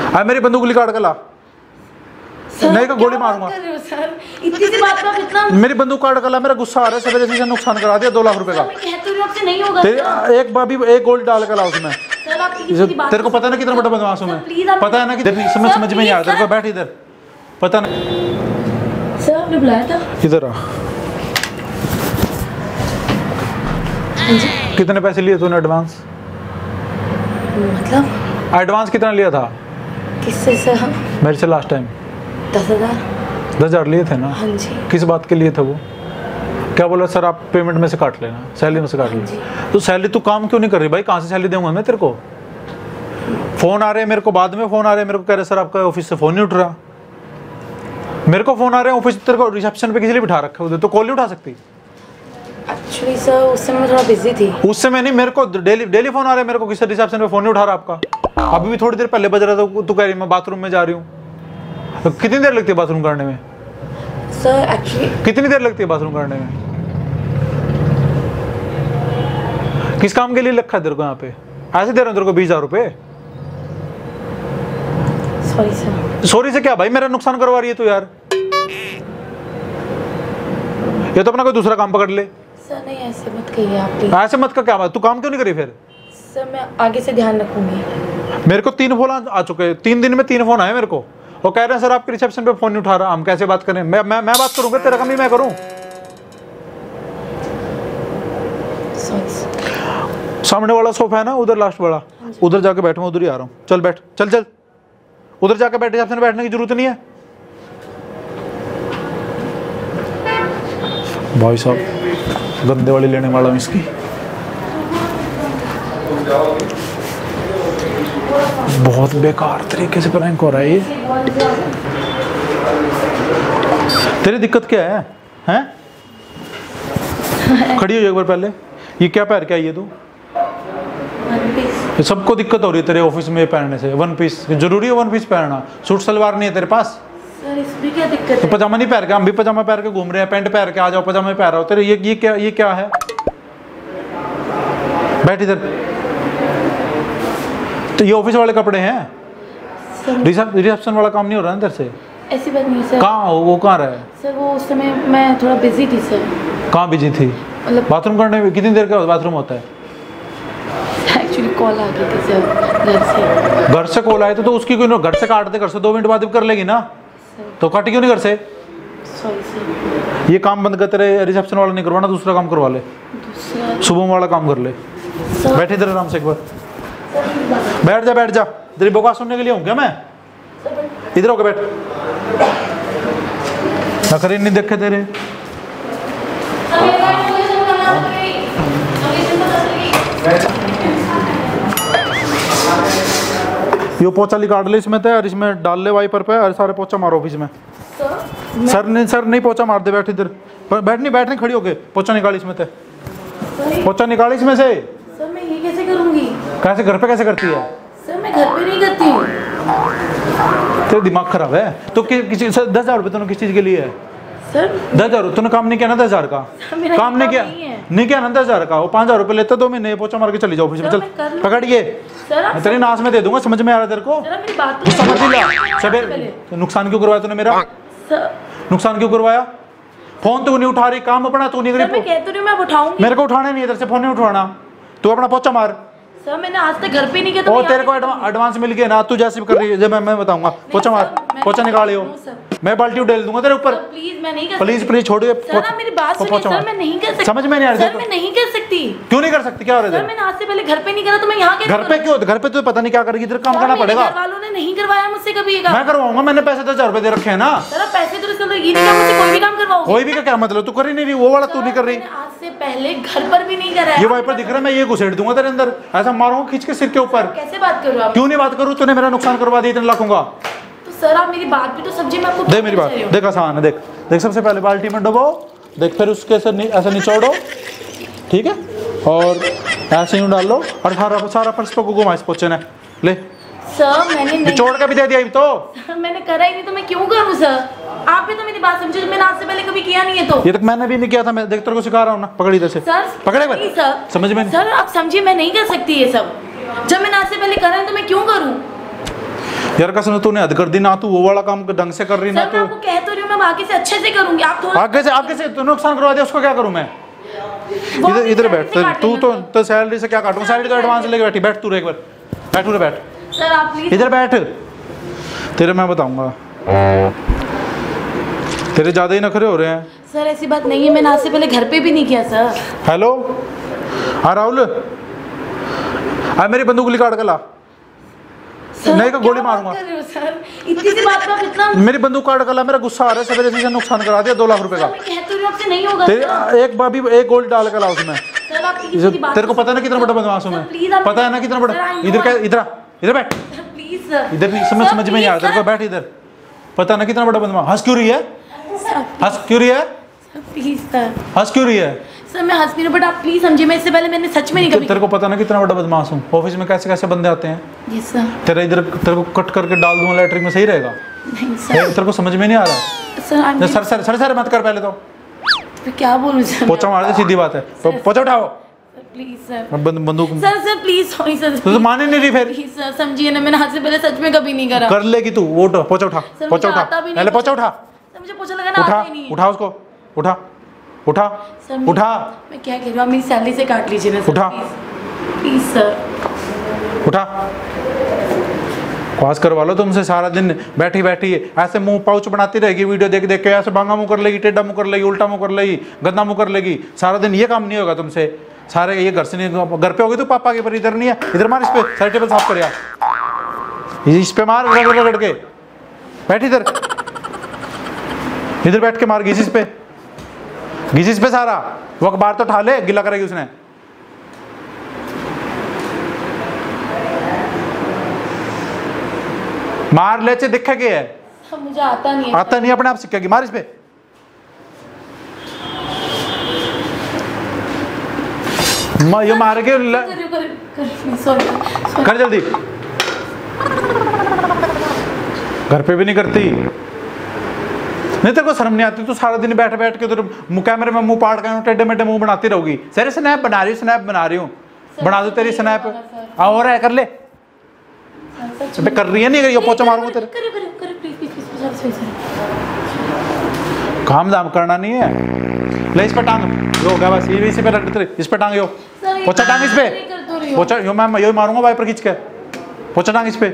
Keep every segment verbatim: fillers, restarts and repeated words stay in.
अब मेरी बंदूक निकाल के ला, नहीं तो गोली मारूंगा। सर इतनी सी बात पे इतना मेरी बंदूक काट कर ला, मेरा गुस्सा आ रहा है, सवेरे से नुकसान करा दिया दो लाख रुपए का। मैं कहती हूं आपसे नहीं होगा तेरे एक बार भी एक गोली डाल कर ला उसमें। सर आप प्लीज मेरी बात तेरे को पता है ना कितना बड़ा बदमाश हूं मैं, पता है ना कि समझ समझ में नहीं आ रहा तेरे को, बैठ इधर, पता नहीं। सर आपने बुलाया था? इधर आ। कितने पैसे लिए तूने एडवांस? मतलब एडवांस कितना लिया था? किससे सर? मेरे से लास्ट टाइम दस हजार दस हजार लिए थे ना? हाँ जी। किस बात के लिए थे वो? क्या बोला सर आप पेमेंट में से काट लेना, सैलरी में से काट लेना। तो सैलरी तू काम क्यों नहीं कर रही भाई? कहाँ से सैलरी दूंगा मैं तेरे को? फोन आ रहे हैं मेरे को, बाद में फोन आ रहे हैं मेरे को, कह रहे सर आपका ऑफिस से फोन नहीं उठ रहा। मेरे को फोन आ रहे हैं ऑफिस, तेरे को रिसेप्शन पे किसी लिए बिठा रखा है, तो कॉल नहीं उठा सकती? एक्चुअली सर उस समय मैं थोड़ा बिजी थी। उस समय नहीं, मेरे को डेली डेली फोन आ रहे हैं मेरे को, किसी रिसेप्शन पे फोन नहीं उठा रहा आपका। अभी भी थोड़ी देर पहले बज रहा था, तू कह रही मैं बाथरूम में जा रही हूँ। तो कितनी देर लगती है बाथरूम करने में? सर एक्चुअली कितनी देर लगती है बाथरूम करने में? किस काम के लिए रखा है तेरे को यहाँ पे? ऐसे दे रहा हूँ तेरे को बीस हजार रुपए। Sorry sir. सॉरी से क्या भाई, मेरा नुकसान करवा रही है तू यार। ये तो अपना कोई दूसरा काम पकड़ ले। सर नहीं ऐसे मत कहिए आप प्लीज। ऐसे मत का क्या बात, तू काम क्यों नहीं करी फिर? सर मैं आगे से ध्यान रखूंगी। मेरे को तीन फोन आ चुके हैं, तीन दिन में तीन फोन आए मेरे को, वो कह रहे हैं सर आपके रिसेप्शन पे फोन नहीं उठा रहा। हम कैसे बात करें? मैं मैं मैं बात करूंगा, तेरा काम ही मैं करूं? सामने वाला सोफा है ना उधर, लास्ट वाला, उधर जाके बैठ, मैं उधर ही आ रहा हूँ। चल बैठ, चल चल उधर जाके बैठ, रिसेप्शन बैठने की जरूरत नहीं है। भाई साहब गंदे वाली लेने वाला हूँ इसकी। बहुत बेकार तरीके से प्रैंक हो रहा है ये। तेरी दिक्कत क्या है? हैं? खड़ी हो एक बार पहले। ये क्या पहन के आई है तू? सबको दिक्कत हो रही है तेरे ऑफिस में पहनने से। वन पीस जरूरी है? वन पीस पहनना? सूट सलवार नहीं है तेरे पास? सर इसमें क्या दिक्कत है? तो पजामा नहीं पहन के, हम भी पजामा पहन के घूम रहे हैं, पैंट पहन के आ जाओ, पजामा पहन रहा हो तेरे। ये ये क्या ये क्या है? बैठ इधर। तो ये ऑफिस वाले कपड़े हैं? रिसेप्शन वाला काम नहीं हो रहा है इधर से? ऐसी बात नहीं सर। कहाँ वो कहाँ रहा है? सर वो उस समय मैं थोड़ा बिजी थी सर। कहाँ बिजी थी? मतलब बाथरूम करने में कितनी देर का बाथरूम होता है? एक्चुअली कॉल आ गई थी सर घर से। घर से कॉल आए तो, तो उसकी कोई घर से काट दे, घर से दो मिनट बाद कर लेगी ना, तो काट क्यों नहीं घर से? Sorry sir. ये काम बंद कर, तेरे रिसेप्शन वाला नहीं करवाना, दूसरा काम करवा ले। दूसरा सुबह वाला काम कर ले। बैठ इधर आराम से एक बार, बैठ जा बैठ जा। तेरी बकवास सुनने के लिए हूँ क्या मैं? इधर होकर बैठ। नखरे नहीं देखे तेरे। ये पोचा निकाल ले इसमें थे, और इसमें डाल ले वाइपर पे, और सारे पोचा मारो ऑफिस में। सर सर नहीं सर नहीं, पोचा मार दे। बैठ इधर, बैठ नहीं बैठ नहीं, खड़ी होके पोचा निकाल इसमें थे, पोचा निकाल इसमें से। सर मैं ये कैसे करूंगी? कैसे? घर पे कैसे करती है? सर मैं घर पे नहीं करती हूँ। तेरा दिमाग खराब है तो? कि, किसी दस हजार रुपये तूने किस चीज के लिए है? सर दस हजार तूने काम नहीं किया ना? दस हजार का काम नहीं किया, नहीं किया ना दस हजार का? वो पाँच हजार रुपये लेते दो महीने, पोचा मार के चली जाओ ऑफिस में। चल पकड़िए, मैं तेरी नाश में दे दूंगा। समझ में आ रहा तेरे को? समझ लिया सब। नुकसान क्यों करवाया तूने मेरा? नुकसान क्यों करवाया? फोन तू नहीं उठा रही, काम अपना तू नहीं करी। मेरे को उठाने नहीं, इधर से फोन नहीं उठाना। तू अपना पोचा मार। सर मैंने आज तक घर पे नहीं किया। और तेरे को एडवांस मिल गया ना, तू जैसे भी कर रही है, जब मैं मैं बताऊंगा। पोचा मार, पोचा निकालियो, मैं बाल्टी डाल दूंगा तेरे ऊपर। प्लीज मैं नहीं कर प्लीज प्लीज छोड़िए। सर मेरी बात सुनिए सर, मैं नहीं कर सकती। समझ में नहीं आ रहा सर मैं नहीं कर सकती। क्यों नहीं कर सकती? क्या हो रहा है? सर मैंने आज से पहले घर पे नहीं करा, तो मैं यहाँ कैसे? घर पे क्यों? घर पे तो पता नहीं क्या करेगी, इधर काम करना पड़ेगा। घर वालों ने नहीं करवाया मुझसे कभी ये काम। मैं करवाऊंगा, मैंने पैसे दस हजार रुपए दे रखे हैं ना। सर पैसे तो इसका ये नहीं, मुझसे कोई भी काम करवाओ। कोई भी का क्या मतलब? तू कर ही नहीं रही, वो वाला तू नहीं कर रही। आज से पहले घर पर भी नहीं करा। ये वाइपर दिख रहा है, मैं ये घुसेड़ दूंगा तेरे अंदर, ऐसा मारूंगा खींच के सिर के ऊपर। कैसे बात कर रहे हो आप? क्यों नहीं बात करूं? तूने मेरा नुकसान करवा दिया इतने लाखों का। तो सर आप मेरी बात भी तो समझिए। मैं आपको देख मेरी बात, देख आसान है, देख देख। सबसे पहले बाल्टी में डुबो, देख, फिर उसके से ऐसे निचोड़ो, ठीक है, और ऐसे ही डाल लो, और सारा सारा फर्श पे घुमा इस पोचे ने ले। सर मैंने निचोड़ के भी दे दिया तो। सर मैंने करा ही नहीं, तो मैं क्यों करूं सर? आप भी तो मेरी बात समझो, मैंने आज से पहले कभी किया नहीं है। तो ये तक मैंने भी नहीं किया था। मैं देख तेरे को सिखा रहा हूँ ना, पकड़ इधर से। सर पकड़े सर समझ में? सर आप समझिए, मैं नहीं कर सकती ये सब। जब मैंने आज से पहले करा है तो मैं क्यों करूं? यार कसम से तूने हद कर दी ना, तू वो वाला काम ढंग से कर रही ना। सर मैं आपको कह तो रही हूँ, मैं आगे से अच्छे से करूंगी। आप थोड़ा आगे से आगे से तू नुकसान करवा दिया, उसको क्या करूं मैं? इधर इधर बैठ। तू तो तो सैलरी से क्या काटूं? सैलरी तो एडवांस लेके बैठी। बैठ तू एक बार, बैठ तू बैठ। सर आप प्लीज इधर बैठ। तेरे मैं बताऊंगा, तेरे ज्यादा ही नखरे हो रहे हैं। सर ऐसी बात नहीं है, मैंने आज से पहले घर पे भी नहीं किया सर। हेलो हाँ राहुल, हाँ मेरी बंदूक निकाल के ला। नहीं का गोली मारूंगा सर। इतनी सी बात पे आप इतना मेरी बंदूक काट कर ला। मेरा गुस्सा आ रहा है, सवेरे से नुकसान करा दिया दो लाख रुपए का। मैं कह तो रही हूं आपसे नहीं होगा तेरे सर। एक बाबी एक गोली डाल के ला उसमें। सर आप प्लीज मेरी बात तेरे को पता है ना कितना बड़ा बदमाश हूं मैं? पता है ना कितना बड़ा? इधर क्या, इधर इधर बैठ। प्लीज सर, इधर नहीं समझ समझ में नहीं आ रहा तेरे को, बैठ इधर। पता ना कितना बड़ा बदमाश। हंस क्यों रही है? हंस क्यों रही है? Please sir. हंस क्यों रही है? सर मैं हंस नहीं रही, बट आप प्लीज समझिए, मैं इससे पहले मैंने सच में नहीं कभी। तेरे को पता ना कितना बड़ा बदमाश हूँ? ऑफिस में कैसे कैसे बंदे आते हैं। Yes sir. तेरा इधर तेरे को कट करके डाल दूंगा लैट्रिन में, सही रहेगा? नहीं सर। तेरे को समझ में नहीं आ रहा? Sir sir sir sir sir मत कर पहले तो। मैं क्या बोलूं सर? पोछा मार दे, सीधी बात है। पोछा उठाओ प्लीज सर। बंदूक। Sir sir please sorry sir. तू तो माने नहीं रही फिर। प्लीज सर समझिए ना, मैंने आज से पहले सच में कभी नहीं करा। कर लेगी तू। वो उठा, पोछा उठा, पोछा उठा पहले, पोछा उठा। सर मुझे पोछा लगाना आता ही नहीं है। उठा उसको, उठा उठा सर उठा। मैं क्या कह रही हूँ, आप मेरी सैलरी से काट लीजिए ना सर। उठा। प्लीज सर उठा। पास करवा लो तुमसे, सारा दिन बैठी बैठी ऐसे मुंह पाउच बनाती रहेगी, वीडियो देख देख के ऐसे बांगा मुंह कर लेगी, टेढ़ा मुंह कर लेगी, उल्टा मुंह कर लेगी, गंदा मुंह कर लेगी सारा दिन। ये काम नहीं होगा तुमसे सारे। ये घर से नहीं, घर पे होगी तो पापा के, पर इधर नहीं है। इधर मार इस पे, सारे टेबल साफ कर यार। इस पे मार रगड़ रगड़ के। बैठ इधर, इधर बैठ के मार घिस इस पे, घिस इस पे सारा। वो अखबार तो उठा ले, गिला करेगी उसने। मार ले, दिखे के है। मुझे आता नहीं है। आता नहीं, अपने आप सीखेगी। मार इस पे। मा, ये मार के ल... कर, कर, कर, सॉरी, सॉरी। कर जल्दी। घर पे भी नहीं करती। नहीं तेरे को शर्म नहीं आती? तू सारा दिन बैठ बैठ के उधर कैमरे में मुंह पाड़ के टेढ़े मेढ़े मुंह बनाती रहोगी। सर स्नैप बना रही हूँ, स्नैप बना रही हूँ। बना दो तेरी स्नैप। हाँ हो रहा है, कर ले। अबे कर रही है नहीं, ये पोछा मारूंगा तेरे। करो करो करो please please please sorry sorry. काम दाम करना नहीं है। ले इस पे टांग, जो हो गया बस। ये इसी पे रख दे, इस पे टांग। यो पोछा टांग इस पे, पोछा यो मैं यो मारूंगा वाइपर खींच के। पोछा टांग इस पे,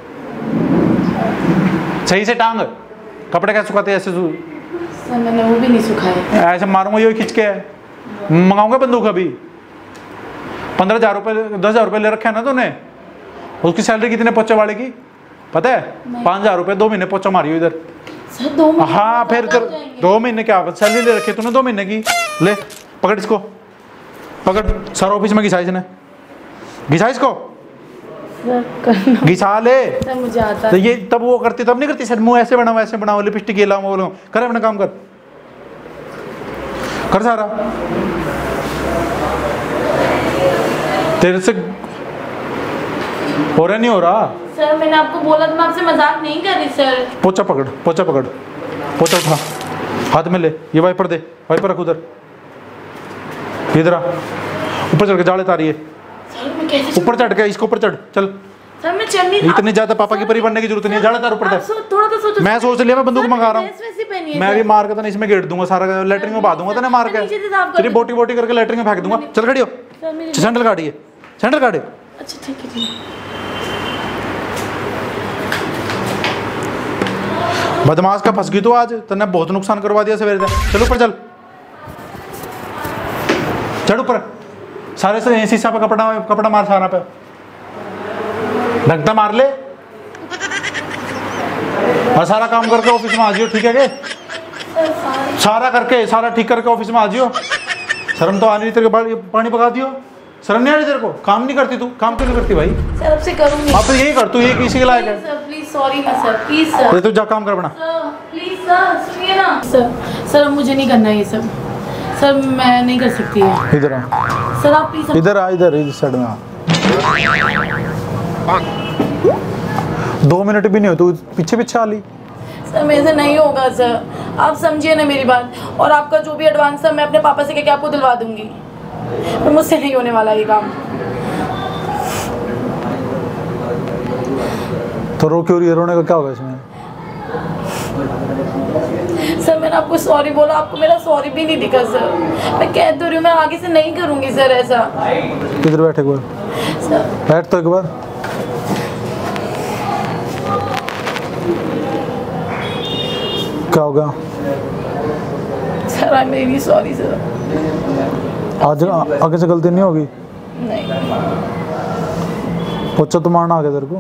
सही से टांग। कपड़े कैसे सुखाते हैं ऐसे? सर मैंने वो भी नहीं सुखाए। ऐसे मारूंगा यो खींच के। मंगाऊंगा बंदूक अभी। पंद्रह हजार रुपये दस हजार रुपये ले रखे है ना तूने। उसकी सैलरी कितने पोछे वाले की पता है? पाँच हजार रुपये दो महीने पोछा मारियो इधर। सर दो महीने? हाँ फिर कर, दो महीने क्या सैलरी ले रखी तूने? दो महीने की। ले पकड़ इसको, पकड़। सारा ऑफिस में घिसा इसने, घिसा इसको, घिसा ले। सर मुझे आता तो ये तब वो करती तब नहीं करती? सर मुंह ऐसे बनाओ, ऐसे बनाओ, लिपस्टिक ये लाओ, वो लाओ। कर अपना काम कर, कर सारा। तेरे से हो रहा नहीं हो रहा? सर मैंने आपको बोला, तो मैं आपसे मजाक नहीं कर रही सर। पोछा पकड़, पोछा पकड़, पोछा उठा, हाथ में ले। ये वाइपर दे, वाइपर रख उधर। इधर आ, ऊपर चढ़ के जाले तारी है। सर मैं कैसे ऊपर चढ़ के, इसको ऊपर चढ़ चल। सर मैं चल नहीं। इतनी ज्यादा पापा की परी बनने की जरूरत नहीं है। जाले तार ऊपर सो, थोड़ा तो सोचो। मैं सोच लिया मैं बंदूक मंगा रहा हूँ। हूँ मैं भी मार के तो इसमें गेट दूंगा सारा, लेटरिंग में बहा दूंगा तो मार के। तेरी बोटी बोटी करके लेटरिंग में फेंक दूंगा। चल खड़ी हो, सैंडल काटिए, सैंडल काटिए। अच्छा ठीक है ठीक है। बदमाश का फंस गई तू आज। तूने बहुत नुकसान करवा दिया सवेरे से। चल ऊपर चल, चढ़ ऊपर। सारे से शीशा पे कपड़ा कपड़ा मार, सारा पे ढकता मार ले। और सारा काम करके ऑफिस में आ जियो, ठीक है के? सारा करके, सारा ठीक करके ऑफिस में आ जियो। शर्म तो आनी नहीं तेरे को? पानी पका दियो, शर्म नहीं आ रही तेरे को? काम नहीं करती तू? काम क्यों नहीं करती भाई? सर अब से करूंगी। अब तो यही कर तू, ये किसी के लायक है? सर प्लीज सॉरी ना सर, प्लीज सर। तू जा काम कर अपना। सर प्लीज सर सुनिए ना। सर सर अब मुझे नहीं करना ये सब। सर मैं नहीं कर सकती है। इधर आ सर आप प्लीज। इधर आ, इधर इस साइड में आ। दो मिनट भी नहीं हो तू पीछे पीछे आ ली। सर मेरे से नहीं होगा सर, आप समझिए ना मेरी बात। और आपका जो भी एडवांस है मैं अपने पापा से कह के आपको दिलवा दूंगी। पर मुझसे नहीं होने वाला ये काम। तो रो क्यों रही है? रोने का क्या होगा इसमें? सर मैंने आपको सॉरी बोला, आपको मेरा सॉरी भी नहीं दिखा सर। मैं कह तो रही हूँ मैं आगे से नहीं करूँगी सर ऐसा। किधर बैठे एक बार? सर बैठ तो एक बार। क्या होगा? Sir I am really sorry sir. आज आगे से गलती नहीं होगी? नहीं। पोछा तो मारना आ गया तेरे को?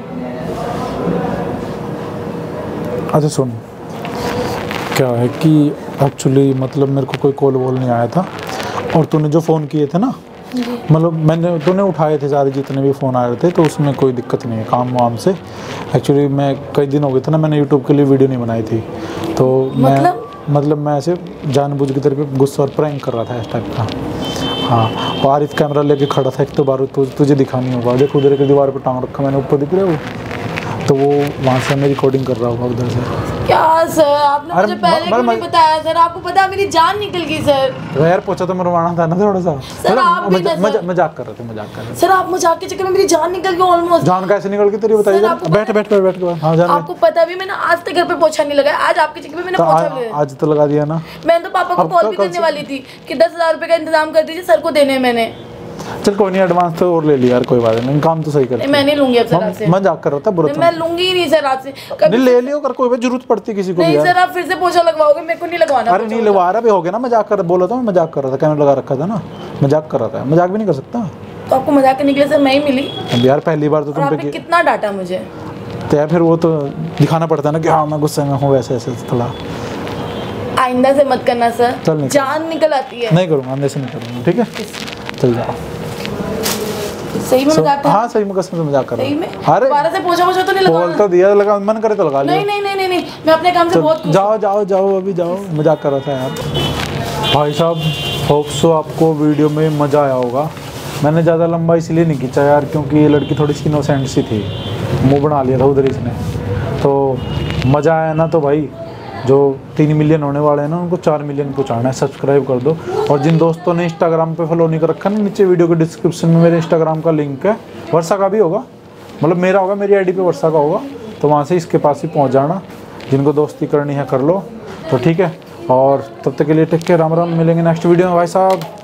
अच्छा सुन, क्या है कि एक्चुअली मतलब मेरे को कोई कॉल वॉल नहीं आया था, और तूने जो फ़ोन किए थे ना, मतलब मैंने तूने उठाए थे सारे जितने भी फ़ोन आ रहे थे, तो उसमें कोई दिक्कत नहीं है काम वाम से। एक्चुअली मैं कई दिन हो गए थे ना, मैंने यूट्यूब के लिए वीडियो नहीं बनाई थी, तो मैं मतलब मतलब मैं ऐसे जानबूझ की तरफ पे गुस्सा और प्रैंक कर रहा था इस टाइप का। हाँ, और आरिफ कैमरा लेके खड़ा था, एक तो बार तु, तुझे दिखा नहीं होगा, देखो उधर के दीवार पर टांग रखा मैंने, ऊपर दिख रहे हो, तो वो वहाँ से मैं रिकॉर्डिंग कर रहा होगा उधर से। क्या सर आपने मुझे पहले क्यों नहीं बताया सर? आपको पता है मेरी जान निकल गई सर। तो यार पोछा तो मरवाना था ना थोड़ा सा। सर आप भी ना सर। मजाक कर रहे थे, मजाक कर रहे थे सर। आप मजाक के चक्कर में मेरी जान निकल गई ऑलमोस्ट। जान कैसे निकल गई तेरी बताइए? बैठ बैठ बैठ बैठ के। हाँ जान। आपको पता भी मैंने आज तक घर पे पोछा नहीं लगाया, आज आपके चक्कर में मैंने पोछा लगाया। आज तो लगा दिया ना। मैंने तो पापा को कॉल भी करने वाली थी कि दस हजार रुपए का इंतजाम कर दीजिए, सर को देने हैं मैंने। चल कोई नहीं, एडवांस तो और ले लिया यार, कोई बात नहीं, काम तो सही कर। मैं नहीं लूंगी अब सर आपसे। मजाक कर रहा था बुरा। मैं लूंगी ही नहीं सर आपसे कभी। ले लियो कर, कोई जरूरत पड़ती किसी को नहीं सर। आप फिर से पोछा लगवाओगे, मेरे को नहीं लगवाना। अरे नहीं लगवा रहा भी हो गया ना, मजाक कर बोला था, मैं मजाक कर रहा था, कैमरा लगा रखा था ना, मजाक कर रहा था, मजाक भी नहीं कर सकता। तो आपको मजाक करने के लिए सर मैं ही मिली? अब यार पहली बार तो तुम पे कितना डांटा मुझे, तो यार फिर वो तो दिखाना पड़ता है ना कि हाँ मैं गुस्से में हूँ, ऐसे ऐसे थोड़ा। आइंदा से मत करना सर, चल जान निकल आती है। नहीं करूँगा, आइंदा से नहीं करूँगा, ठीक है? चल जाओ। सही में मजाक? हाँ सही में, कसम से मजाक कर रहा हूँ। अरे दोबारा से पोछा पोछा तो नहीं लगाना? बोल तो दिया, लगा मन करे तो लगा लियो। नहीं नहीं नहीं नहीं मैं अपने काम से बहुत खुश हूं। जाओ जाओ जाओ अभी जाओ, मजाक कर रहा था यार। भाई साहब होप सो आपको वीडियो में मज़ा आया होगा। मैंने ज़्यादा लंबा इसलिए नहीं खींचा यार, क्योंकि ये लड़की थोड़ी सी इनोसेंट सी थी, मुँह बना लिया था उधर इसने, तो मज़ा आया ना। तो भाई जो तीन मिलियन होने वाले हैं ना, उनको चार मिलियन पहुँचाना है। सब्सक्राइब कर दो, और जिन दोस्तों ने इंस्टाग्राम पे फॉलो नहीं कर रखा ना, नीचे वीडियो के डिस्क्रिप्शन में मेरे इंस्टाग्राम का लिंक है, वर्षा का भी होगा, मतलब मेरा होगा, मेरी आईडी पे वर्षा का होगा, तो वहाँ से इसके पास ही पहुँच जाना। जिनको दोस्ती करनी है कर लो, तो ठीक है। और तब तक के लिए टेक केयर, राम राम, मिलेंगे नेक्स्ट वीडियो में भाई साहब।